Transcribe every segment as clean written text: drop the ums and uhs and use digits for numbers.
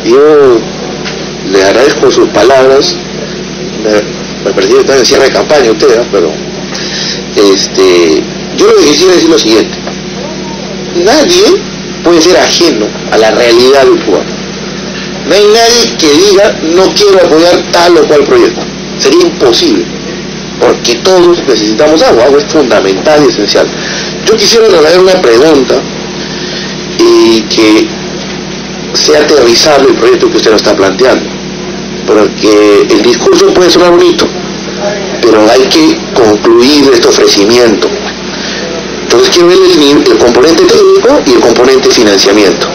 yo le agradezco sus palabras. Me parecía que estaba en cierre de campaña usted, ¿eh? Pero yo lo que quisiera decir es lo siguiente: nadie puede ser ajeno a la realidad del Ecuador. No hay nadie que diga no quiero apoyar tal o cual proyecto. Sería imposible, porque todos necesitamos agua. Agua es fundamental y esencial. Yo quisiera trasladar una pregunta y que sea aterrizable el proyecto que usted nos está planteando, porque el discurso puede sonar bonito, pero hay que concluir este ofrecimiento. Entonces quiero ver el componente técnico y el componente financiamiento.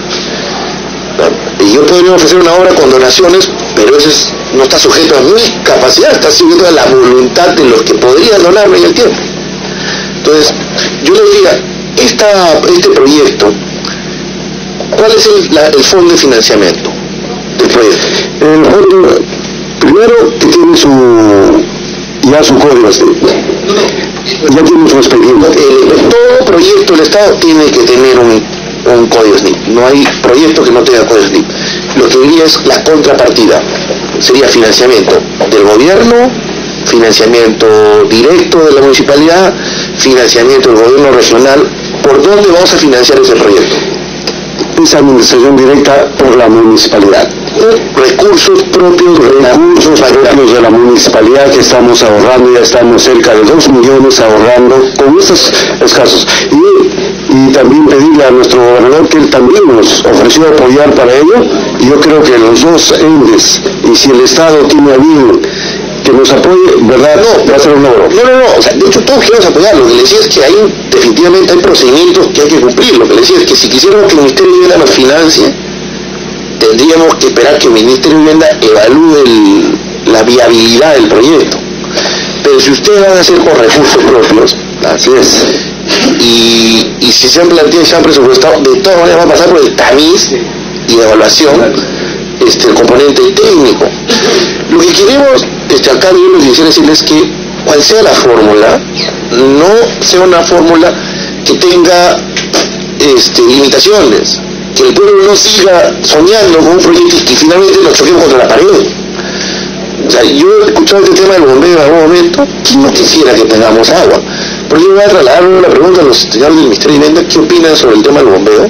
Y yo podría ofrecer una obra con donaciones, pero eso no está sujeto a mi capacidad, está sujeto a la voluntad de los que podrían donarme en el tiempo. Entonces, yo le diría, este proyecto, ¿cuál es el fondo de financiamiento del proyecto? El fondo, primero, que tiene su código, ya tiene su expediente. Todo proyecto del Estado tiene que tener un código SNIP. No hay proyecto que no tenga código SNIP. Lo que diría es la contrapartida. Sería financiamiento del gobierno, financiamiento directo de la municipalidad, financiamiento del gobierno regional. ¿Por dónde vamos a financiar ese proyecto? Esa administración directa por la municipalidad. Recursos propios de la municipalidad, que estamos ahorrando, ya estamos cerca de 2 millones ahorrando con estos escasos. Y también pedirle a nuestro gobernador que él también nos ofreció apoyar para ello, y yo creo que los dos entes, y si el Estado tiene a bien que nos apoye, ¿verdad? No, va a ser un logro. No, o sea, de hecho todos queremos apoyar. Lo que le decía es que definitivamente hay procedimientos que hay que cumplir. Lo que le decía es que si quisiéramos que el Ministerio de Vivienda nos financie, tendríamos que esperar que el Ministerio de Vivienda evalúe la viabilidad del proyecto. Pero si ustedes van a hacer con recursos propios, así es, y si se han planteado y se han presupuestado, de todas maneras va a pasar por el tamiz y evaluación, el componente técnico. Lo que queremos, acá yo lo que quisiera decirles es que cual sea la fórmula, no sea una fórmula que tenga limitaciones, que el pueblo no siga soñando con un proyecto y que finalmente lo choquemos contra la pared. O sea, yo he escuchado este tema del bombeo en algún momento. ¿Quién no quisiera que tengamos agua? Porque yo voy a trasladar la pregunta a los señores del Ministerio de Vivienda: ¿qué opinan sobre el tema del bombeo?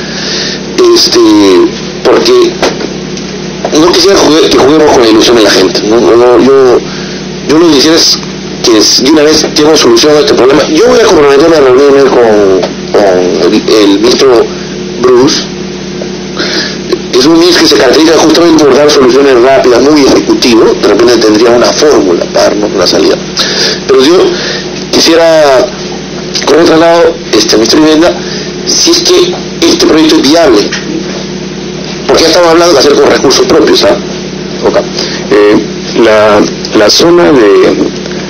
Porque no quisiera que juguemos con la ilusión de la gente. Yo lo que quisiera es que de una vez tengamos solución a este problema. Yo voy a comprometerme a reunirme con el ministro Bruce. Es un ministro que se caracteriza justamente por dar soluciones rápidas, muy ejecutivo. De repente tendría una fórmula para darnos una salida. Pero yo quisiera, con otro lado, el Ministerio de Vivienda, si es que este proyecto es viable, porque ya estamos hablando de hacer con recursos propios, ¿ah? Okay. La zona de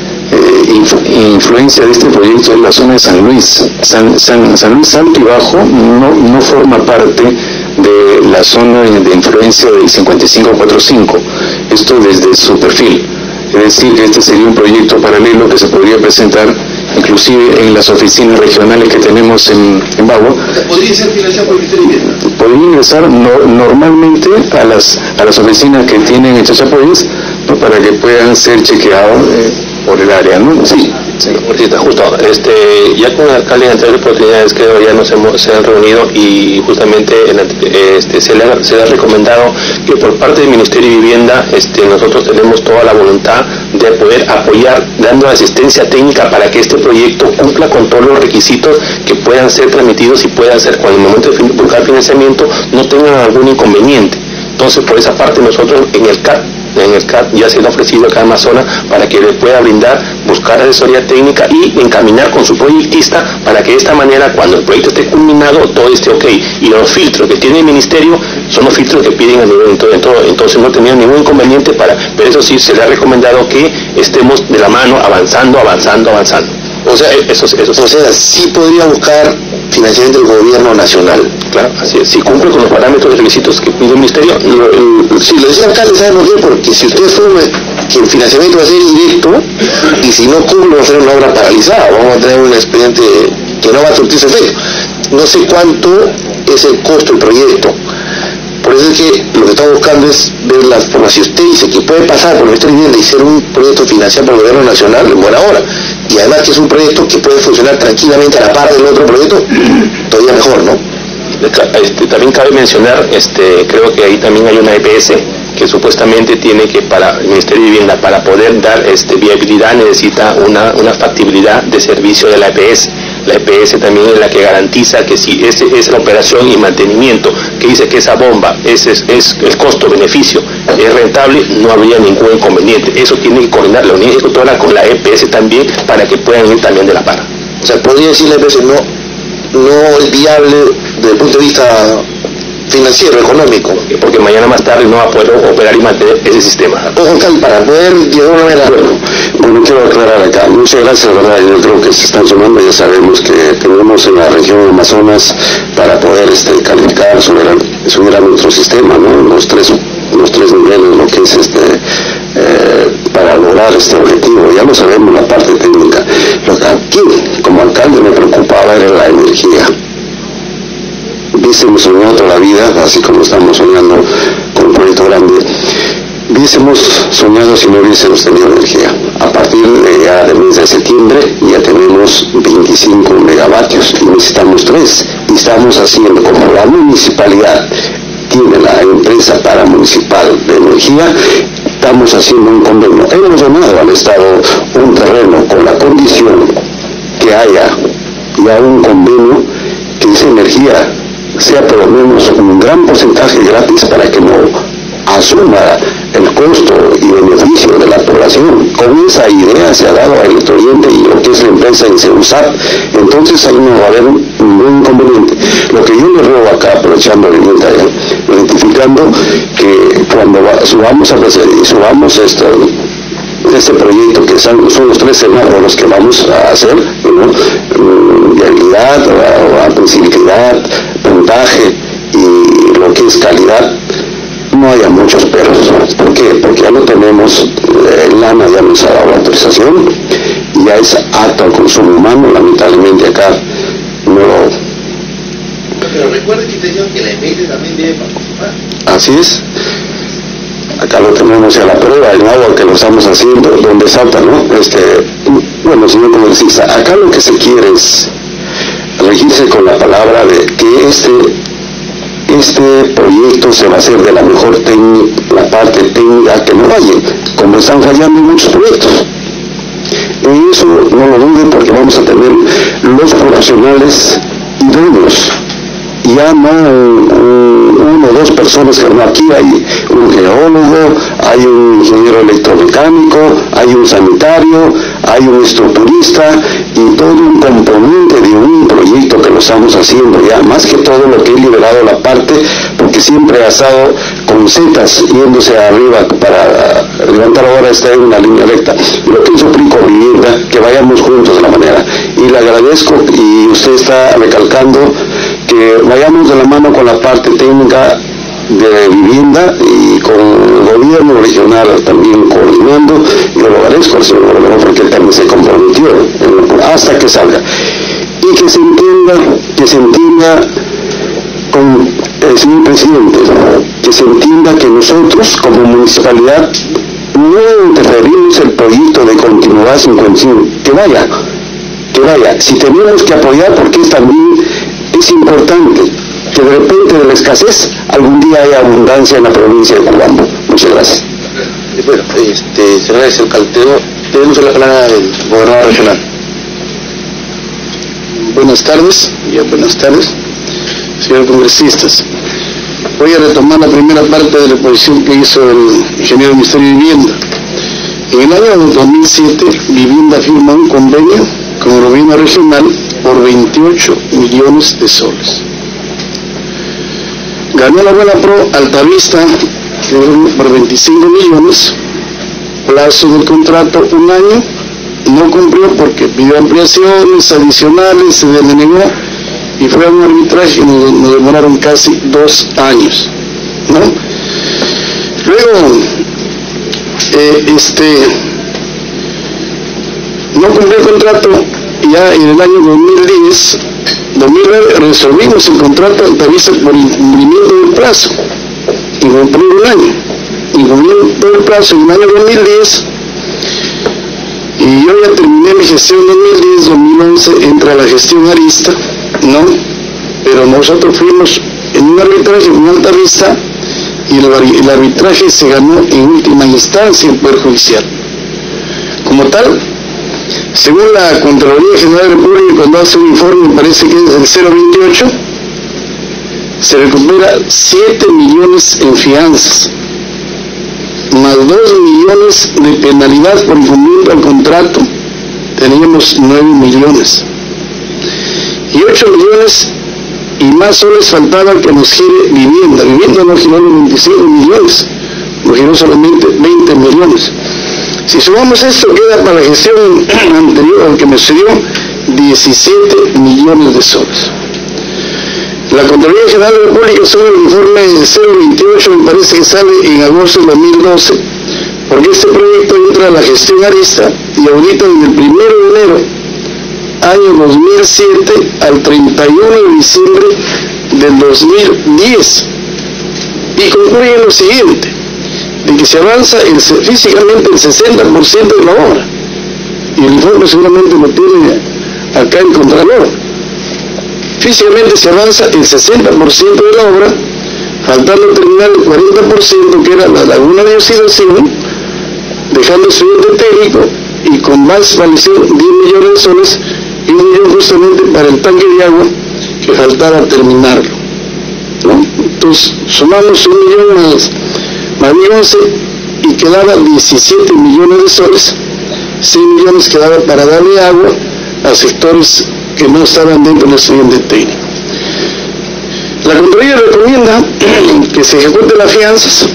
influencia de este proyecto es la zona de San Luis. San Luis Alto y Bajo no forma parte de la zona de influencia del 5545, esto desde su perfil. Es decir, que este sería un proyecto paralelo que se podría presentar inclusive en las oficinas regionales que tenemos en Bagua. ¿Podría ser financiado por el Ministerio de Vivienda? Podría ingresar normalmente a las oficinas que tienen hechas apoyos, ¿no? Para que puedan ser chequeados por el área, ¿no? Sí. Sí, justo, ya con el alcalde en anteriores oportunidades que ya se han reunido y justamente se le ha recomendado que por parte del Ministerio de Vivienda nosotros tenemos toda la voluntad de poder apoyar dando asistencia técnica para que este proyecto cumpla con todos los requisitos que puedan ser transmitidos y puedan ser, cuando el momento de buscar financiamiento, no tengan algún inconveniente. Entonces, por esa parte nosotros en el CAT ya se le ha ofrecido a cada Amazona para que le pueda brindar, buscar asesoría técnica y encaminar con su proyectista para que de esta manera, cuando el proyecto esté culminado, todo esté ok. Y los filtros que tiene el ministerio son los filtros que piden a nivel de todo. Entonces no tenía ningún inconveniente pero eso sí, se le ha recomendado que estemos de la mano avanzando. O sea, eso. O sea, sí podría buscar financiamiento del gobierno nacional. Claro, así es. Si cumple con los parámetros y requisitos que pide el ministerio. Sí, lo decía el alcalde, ¿sabes por qué? Porque si usted asume que el financiamiento va a ser directo, y si no cumple va a ser una obra paralizada, vamos a tener un expediente que no va a surtir su efecto. No sé cuánto es el costo del proyecto, Por eso es que lo que estamos buscando es ver la forma. Si usted dice que puede pasar por el Ministerio de Vivienda y ser un proyecto financiado por el Gobierno Nacional, en buena hora. Y además que es un proyecto que puede funcionar tranquilamente a la par del otro proyecto, todavía mejor, ¿no? También cabe mencionar, creo que ahí también hay una EPS que supuestamente tiene que, para el Ministerio de Vivienda, para poder dar viabilidad, necesita una factibilidad de servicio de la EPS. La EPS también es la que garantiza que si esa operación y mantenimiento, que dice que esa bomba es el costo-beneficio, es rentable, no habría ningún inconveniente. Eso tiene que coordinar la unidad ejecutora con la EPS también, para que puedan ir también de la par. O sea, podría decir la EPS, no es viable desde el punto de vista financiero, económico. Porque mañana más tarde no va a poder operar y mantener ese sistema. Ojo, alcalde, para poder llegar a una manera. Bueno, quiero aclarar acá. Muchas gracias, ¿verdad? Yo creo que se están sumando. Ya sabemos que tenemos en la región de Amazonas para poder calificar, subir a nuestro sistema, ¿no? Los tres niveles, lo que es para lograr este objetivo. Ya lo sabemos, la parte técnica. Lo que aquí, como alcalde, me preocupaba era la energía. Hubiésemos soñado toda la vida, así como estamos soñando con un proyecto grande, hubiésemos soñado si no hubiésemos tenido energía. A partir del mes de septiembre ya tenemos 25 megavatios y necesitamos 3. Y estamos haciendo, como la municipalidad tiene la empresa paramunicipal de energía, estamos haciendo un convenio. Hemos donado al Estado un terreno con la condición que haya ya un convenio que esa energía sea por lo menos un gran porcentaje gratis para que no asuma el costo y beneficio de la población. Con esa idea se ha dado a Electrooriente y lo que es la empresa en CEUSAT. Entonces ahí no va a haber ningún inconveniente. Lo que yo le ruego acá, aprovechando la invitación, identificando que cuando subamos este proyecto, que son los 3 semáforos que vamos a hacer, ¿no? Viabilidad, accesibilidad, puntaje y lo que es calidad, no haya muchos perros. ¿Por qué? Porque ya lo tenemos, Lana ya nos ha dado la autorización, y ya es apto al consumo humano. Lamentablemente acá no lo... Pero recuerden que dijeron que la EPS también debe participar. Así es. Acá lo tenemos a la prueba, el agua que lo estamos haciendo, donde salta, ¿no? Bueno, señor congresista, acá lo que se quiere es regirse con la palabra de que este proyecto se va a hacer de la mejor la parte técnica que no falle, como están fallando muchos proyectos. Y eso no lo duden, porque vamos a tener los profesionales idóneos. Ya no uno o 2 personas, que no, aquí hay un geólogo, hay un ingeniero electromecánico, hay un sanitario, hay un estructurista, y todo un componente de un proyecto que lo estamos haciendo ya, más que todo lo que he liberado la parte, porque siempre ha estado con setas yéndose arriba para levantar. Ahora está en una línea recta. Lo que hizo Prico Vivienda, que vayamos juntos de la manera, y le agradezco, y usted está recalcando que vayamos de la mano con la parte técnica de vivienda y con el gobierno regional también coordinando. Yo lo agradezco al señor gobernador, porque él también se comprometió hasta que salga, y que se entienda con el señor presidente, que se entienda que nosotros como municipalidad no interferimos el proyecto de continuidad 55, que vaya, si tenemos que apoyar, porque es importante que de repente de la escasez algún día haya abundancia en la provincia de Cobamba. Muchas gracias. Bueno, señor alcalde, tenemos la palabra del gobernador regional. Buenas tardes, señores congresistas. Voy a retomar la primera parte de la exposición que hizo el ingeniero del Ministerio de Vivienda. En el año 2007, Vivienda firma un convenio con el gobierno regional por 28 millones de soles. Ganó la Buena Pro Altavista por 25 millones, plazo del contrato 1 año, no cumplió porque pidió ampliaciones adicionales, se denegó, y fue a un arbitraje y nos demoraron casi 2 años, ¿no? Luego, no cumplió el contrato. Ya en el año 2009 resolvimos el contrato Altavista por incumplimiento del plazo. incumplido un año, incumpliendo el plazo en el año 2010, y yo ya terminé mi gestión 2010-2011, entra la gestión Arista, ¿no? Pero nosotros fuimos en un arbitraje con Altavista y el arbitraje se ganó en última instancia en Poder Judicial. Como tal, según la Contraloría General de la República, cuando hace un informe, me parece que es el 028, se recupera 7 millones en fianzas, más 2 millones de penalidad por incumplimiento al contrato, teníamos 9 millones. Y 8 millones y más soles faltaba que nos gire vivienda. Vivienda no giró los 25 millones, nos giró solamente 20 millones. Si sumamos esto, queda para la gestión anterior al que me sucedió 17 millones de soles. La Contraloría General de la República, sobre el informe 028, me parece que sale en agosto de 2012, porque este proyecto entra a la gestión Arista y ahorita desde el 1 de enero, año 2007, al 31 de diciembre del 2010. Y concluye en lo siguiente, de que se avanza físicamente el 60% de la obra. Y el informe seguramente lo tiene acá el Contralor. Físicamente se avanza el 60% de la obra, faltando terminar el 40%, que era la laguna de oxidación, dejando estudiante técnico y con más validación 10 millones de soles y 1 millón justamente para el tanque de agua que faltara terminarlo, ¿no? Entonces sumamos 1 millón más 11 y quedaba 17 millones de soles, 6 millones quedaba para darle agua a sectores que no estaban dentro del estudiante técnico. La Contraloría recomienda que se ejecuten las fianzas,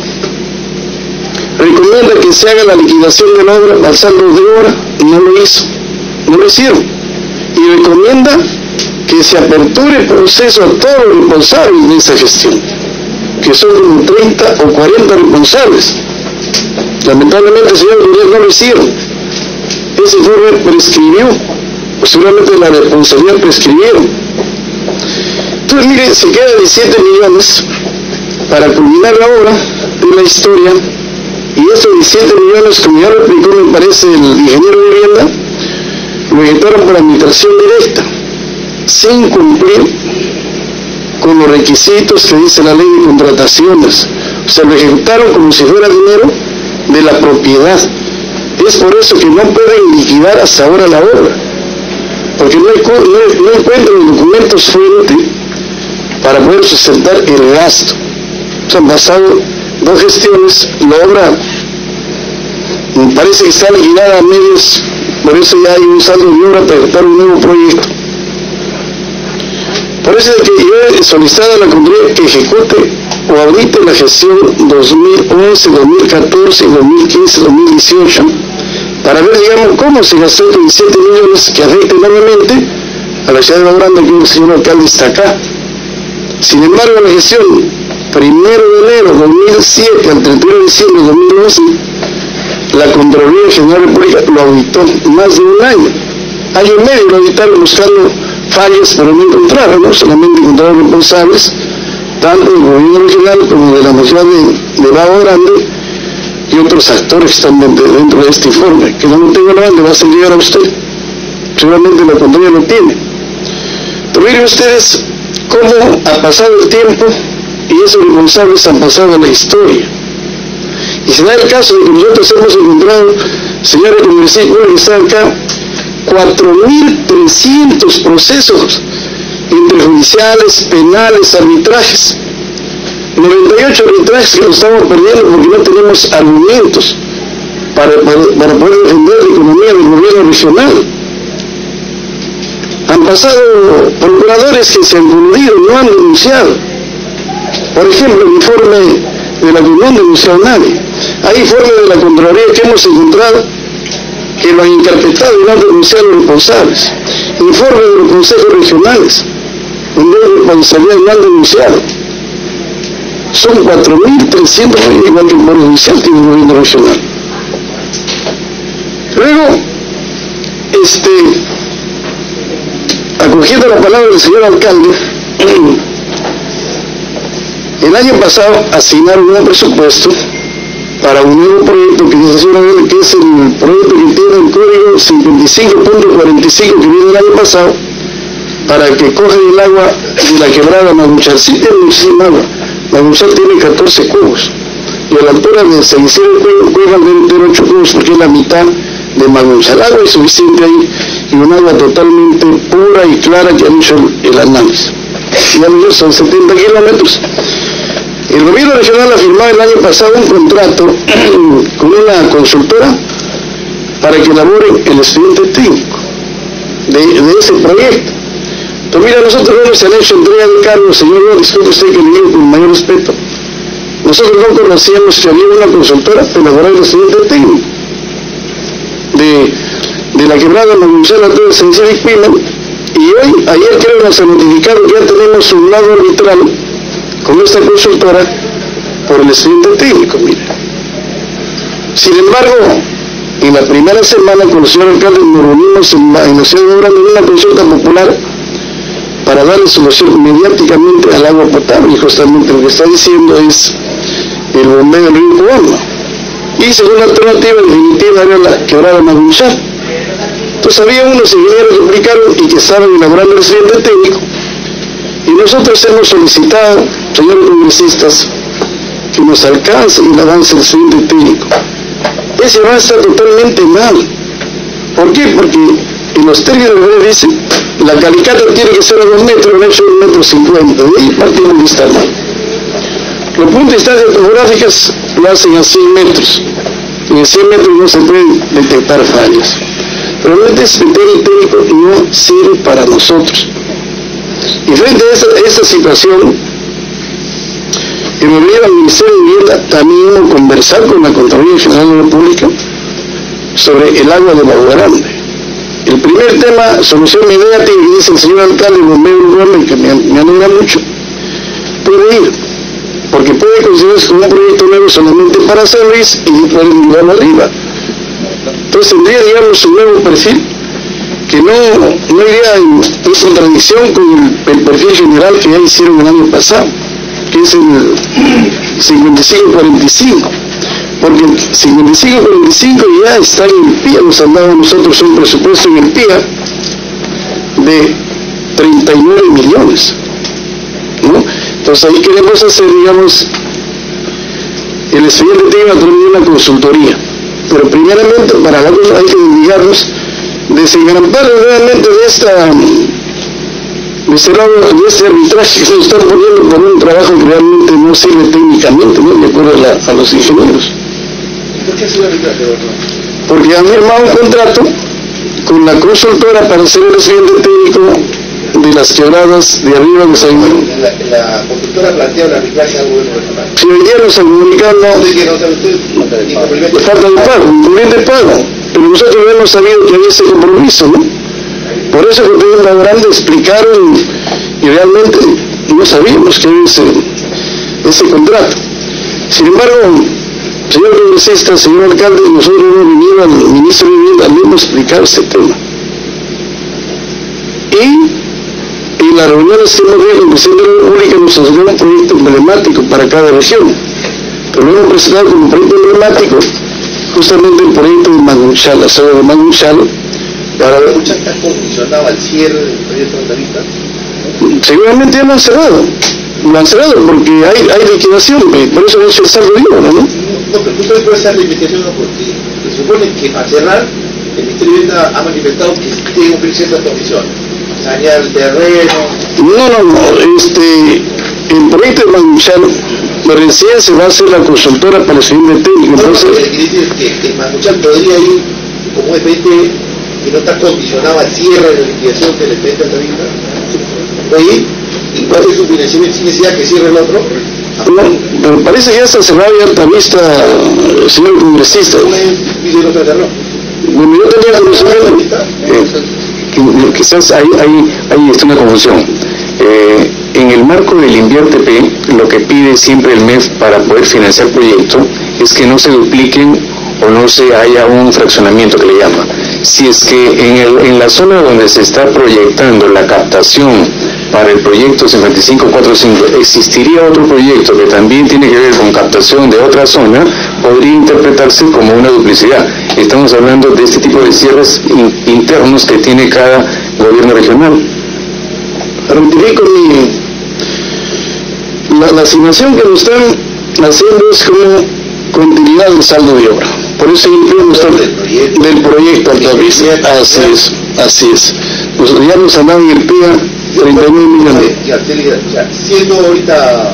recomienda que se haga la liquidación de la obra al saldo de obra, y no lo hizo, no lo hicieron, y recomienda que se aperture el proceso a todos los responsables de esa gestión, que son como 30 o 40 responsables. Lamentablemente, señor gobierno, no lo hicieron. Ese informe prescribió, seguramente la responsabilidad prescribieron. Entonces, mire, se queda 17 millones para culminar la obra de la historia, y estos 17 millones, como ya lo explicó, me parece, el ingeniero de vivienda, lo ejecutaron por administración directa, sin cumplir con los requisitos que dice la ley de contrataciones. O sea, lo ejecutaron como si fuera dinero de la propiedad. Es por eso que no pueden liquidar hasta ahora la obra, porque no encuentran los documentos fuente para poder sustentar el gasto. O sea, han pasado 2 gestiones, la obra me parece que está liquidada a medios, por eso ya hay un saldo de obra para ejecutar un nuevo proyecto. Por eso es que yo he solicitado a la Contraloría que ejecute o audite la gestión 2011, 2014, 2015, 2018, para ver, digamos, cómo se gastó estos 17 millones que afecta enormemente a la ciudad de Lauranda, que el señor alcalde está acá. Sin embargo, la gestión 1 de enero 2007 al 31 de diciembre de 2011, la Contraloría General de la República lo auditó más de un año y medio lo auditaron buscando fallas, pero no encontraron, ¿no? Solamente encontraron responsables, tanto del gobierno regional como de la ciudad de Bajo Grande y otros actores que están dentro de este informe, que no lo tengo nada, le va a hacer llegar a usted. Seguramente la Contraloría lo tiene. Pero miren ustedes cómo ha pasado el tiempo y esos responsables han pasado a la historia. Y se da el caso de que nosotros hemos encontrado, señores congresistas que están acá, 4.300 procesos interjudiciales, penales, arbitrajes. 98 arbitrajes que nos estamos perdiendo porque no tenemos argumentos para poder defender la economía del gobierno regional. Han pasado procuradores que se han coludido, no han denunciado. Por ejemplo, el informe de la que no han denunciado nadie. Hay informes de la Contraloría que hemos encontrado que lo han interpretado y no han denunciado a los responsables. Informes de los consejos regionales, donde hay responsabilidad y no han denunciado. Son 4.300, igual que el Poder Judicial tiene el gobierno regional. Luego, acogiendo la palabra del señor alcalde, El año pasado asignaron un presupuesto para un nuevo proyecto que es el proyecto que tiene el código 55.45 que viene del año pasado, para que coge el agua de la quebrada Magunchal. Sí tiene muchísima agua. Magunchal tiene 14 cubos y a la altura de San Isidro Cueva debe tener 8 cubos porque es la mitad de Magunchal. Agua es suficiente ahí y un agua totalmente pura y clara que han hecho el análisis. Ya son 70 kilómetros. El gobierno regional ha firmado el año pasado un contrato con una consultora para que elaboren el expediente técnico de ese proyecto. Pero mira, nosotros no nos han hecho entrega de cargo, señor, disculpe usted que le digo con mayor respeto. Nosotros no conocíamos que había una consultora para elaborar el expediente técnico de la quebrada Magunchal a todo el San Isidro y Cuima, y ayer creo nos han notificado que ya tenemos un lado arbitral con esta consultora por el expediente técnico, mire. Sin embargo, en la primera semana con el señor alcalde nos reunimos en la ciudad de Orlando en una consulta popular para darle solución mediáticamente al agua potable, y justamente lo que está diciendo es el bombeo del río Cubano. Y segunda alternativa definitiva era la quebrada Magunchal. Entonces había unos ingenieros que aplicaron y que estaban elaborando el expediente técnico, y nosotros hemos solicitado, señores congresistas, que nos alcance el avance del expediente técnico. Ese avance está totalmente mal. ¿Por qué? Porque en los términos de la ley dice la calicata tiene que ser a 2 metros, han hecho 1,50 m, de ahí partimos de distancia. Los puntos de distancia topográficas lo hacen a 100 metros. En 100 metros no se pueden detectar fallas. Realmente ese expediente técnico no sirve para nosotros. Y frente a esta situación, el gobierno del Ministerio de Vivienda también iba a conversar con la Contraloría General de la República sobre el agua de Lago Grande. El primer tema, solución mediática, que dice el señor alcalde, el bombeo urbano, y que me alegra mucho, puede ir, porque puede considerarse como un proyecto nuevo solamente para San Luis y pueden llevarlo arriba. Entonces tendría, digamos, un nuevo perfil que no iría en contradicción con el perfil general que ya hicieron el año pasado, que es el 55-45, porque el 55-45 ya está en el PIA, nos han dado a nosotros un presupuesto en el PIA de 39 millones, ¿no? Entonces ahí queremos hacer, digamos, el expediente técnico a través de una consultoría, pero primeramente para la cosa hay que dedicarnos desengrampar realmente de este arbitraje que se está poniendo por un trabajo que realmente no sirve técnicamente, ¿no? De acuerdo a los ingenieros. ¿Por qué ha sido arbitraje, doctor? Porque han firmado un contrato con la consultora para hacer el expediente técnico de las quebradas de arriba de San Luis. La consultora plantea un arbitraje al gobierno regional. Si hoy día nos han comunicado falta de pago, incumplimiento de pago, pero nosotros no hemos sabido que había ese compromiso, ¿no? Por eso que ustedes la grande explicaron y realmente no sabíamos que había ese contrato. Sin embargo, señor congresista, señor alcalde, nosotros hemos venido al ministro de Vivienda, le hemos explicado ese tema. Y en las reuniones que hemos tenido con el presidente de la República nos asociado un proyecto emblemático para cada región. Pero lo hemos presentado como proyecto emblemático justamente el proyecto de Magunchal, la zona de Magunchal. ¿Magunchal está condicionado al cierre del proyecto de Tarita? Seguramente ya lo han cerrado porque hay liquidación, por eso no es el saldo vivo, ¿no? No, pero tú puedes hacer la investigación, ¿no? Porque se supone que al cerrar, el Ministerio de Vivienda ha manifestado que tiene que cumplir ciertas condiciones. Sanear el terreno. El proyecto de Magunchal recién se va a hacer la consultora para el expediente técnico. Entonces, que Magunchal podría ir como un expediente que no está condicionado al cierre de la liquidación del expediente de Tarita. Puede ir y puede hacer su financiamiento sin necesidad que cierre el otro. No, pero parece que ya está cerrado y Altavista, señor congresista. Bueno, yo tenía conocimiento. Quizás hay una confusión. En el marco del Invierte-P, lo que pide siempre el MEF para poder financiar proyectos es que no se dupliquen o no se haya un fraccionamiento que le llama. Si es que en la zona donde se está proyectando la captación para el proyecto 5545 existiría otro proyecto que también tiene que ver con captación de otra zona, podría interpretarse como una duplicidad. Estamos hablando de este tipo de cierres internos que tiene cada gobierno regional. Rectifico la asignación que nos están haciendo es como continuidad del saldo de obra. Por eso incluimos del proyecto Altavista. Así es. Ya nos han dado en el PIA 39 millones. Siendo ahorita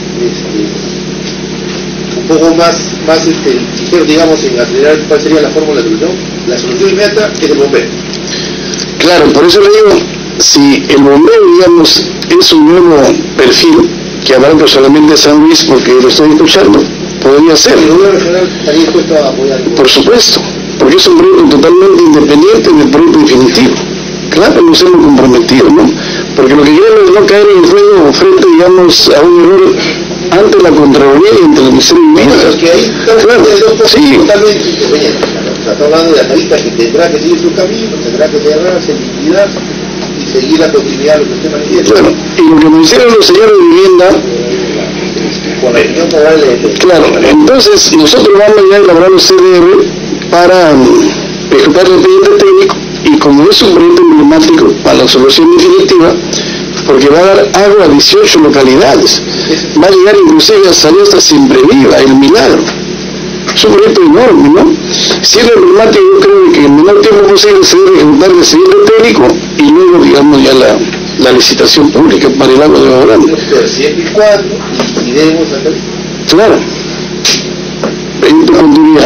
un poco más ligero, digamos, en acelerar cuál sería la fórmula de solución, la solución inmediata es el bombeo. Claro, por eso le digo, si el bombeo, digamos, es un nuevo perfil que abarca solamente San Luis, porque lo estoy escuchando, podría ser. ¿El gobierno regional estaría dispuesto a apoyar? Por supuesto, porque es un proyecto totalmente independiente del proyecto definitivo. Claro, nos hemos comprometido, ¿no? Porque lo que queremos es no caer en el juego frente, digamos, a un error ante la Contraloría y ante la Ministerio de Vivienda. Porque ahí claro, sí. Totalmente independientes. O sea, está hablando de Altavista que tendrá que seguir su camino, tendrá que cerrarse, liquidar y seguir la continuidad de lo que usted manifiesta. Claro, y lo que nos hicieron los señores de Vivienda, con la opinión favorable de... claro, entonces nosotros vamos ya a elaborar los CDR para ejecutar el expediente técnico, y como es un proyecto emblemático para la solución definitiva, porque va a dar agua a 18 localidades, va a llegar inclusive a salir hasta Siempre Viva, El Milagro. Es un proyecto enorme, ¿no? Si es emblemático, yo creo que en el menor tiempo posible se debe ejecutar el expediente técnico y luego, digamos, ya la licitación pública para el agua de Agua Grande. Siempre y cuando liquidemos a Altavista. Claro. Proyecto continuidad.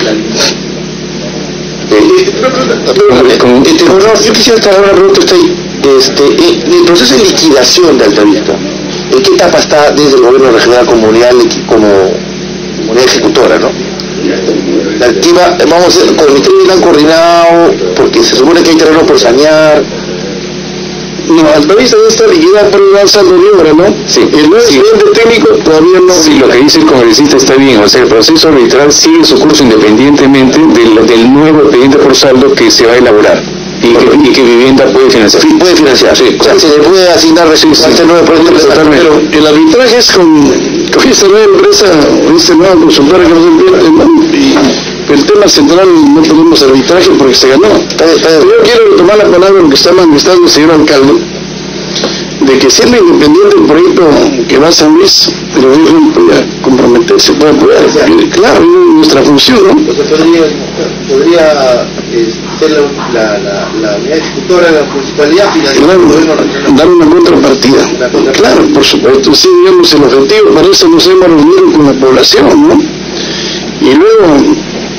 Yo quisiera estar ahora pregunta usted, el proceso de liquidación de Altavista, ¿en qué etapa está desde el gobierno regional comunidad como unidad ejecutora, no? La activa, vamos a hacer, con el Ministerio bien coordinado, porque se supone que hay terreno por sanear. No, Altavista ya está liquidada por el saldo de obra, ¿no? Sí. El nuevo expediente técnico todavía no. Sí, lo que dice el congresista está bien, o sea, el proceso arbitral sigue su curso independientemente del nuevo expediente por saldo que se va a elaborar y que Vivienda puede financiar. Sí, puede financiar, sí. O sea, se le puede asignar recursos a este nuevo proyecto. Pero el arbitraje es con esta nueva empresa, esta nueva consultora que nos envió, ¿no? Y el tema central no tenemos arbitraje porque se ganó. Pero yo quiero tomar la palabra lo que está manifestando el señor alcalde, de que siendo independiente el proyecto que va a San Luis, el gobierno puede comprometerse, puede apoyar. Claro, es nuestra función, ¿no? Entonces podría ser la unidad ejecutora de la municipalidad financiar el gobierno regional. Dar una contrapartida. Claro, por supuesto, sí, digamos, el objetivo, para eso nos hemos reunido con la población, ¿no? Y luego,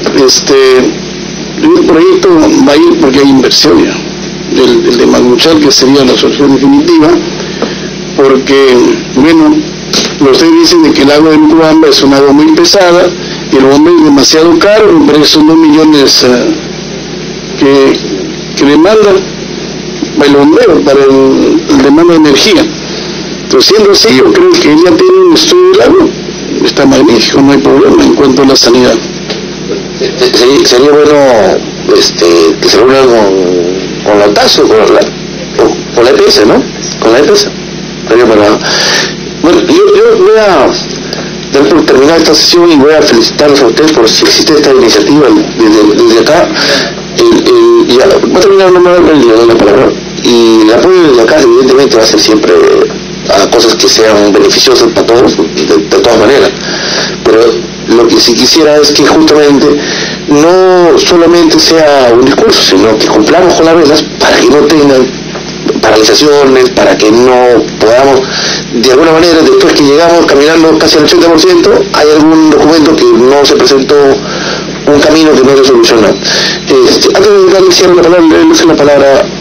el proyecto va a ir porque hay inversión ya. El de Maguchal, que sería la solución definitiva, porque, bueno, ustedes dicen de que el agua de Mucubamba es un agua muy pesada, y el bombeo es demasiado caro, me parece que son 2 millones que demanda el bombeo para el demanda de energía. Entonces, siendo así, yo creo que ella tiene un estudio del agua, está magnífico, no hay problema en cuanto a la sanidad. Sería bueno que se reúnan con la TASO, con la EPS, ¿no? Con la EPS. Bueno, yo voy a dar por terminar esta sesión y voy a felicitarlos a ustedes por si existe esta iniciativa desde acá. Va a terminar, no me voy a dar la palabra. Y el apoyo desde acá, evidentemente, va a ser siempre a cosas que sean beneficiosas para todos, de todas maneras. Pero lo que sí quisiera es que justamente no solamente sea un discurso, sino que cumplamos con las reglas para que no tengan paralizaciones, para que no podamos, de alguna manera, después que llegamos caminando casi al 80%, hay algún documento que no se presentó, un camino que no se solucionó. Antes de darle cierre la palabra, le doy la palabra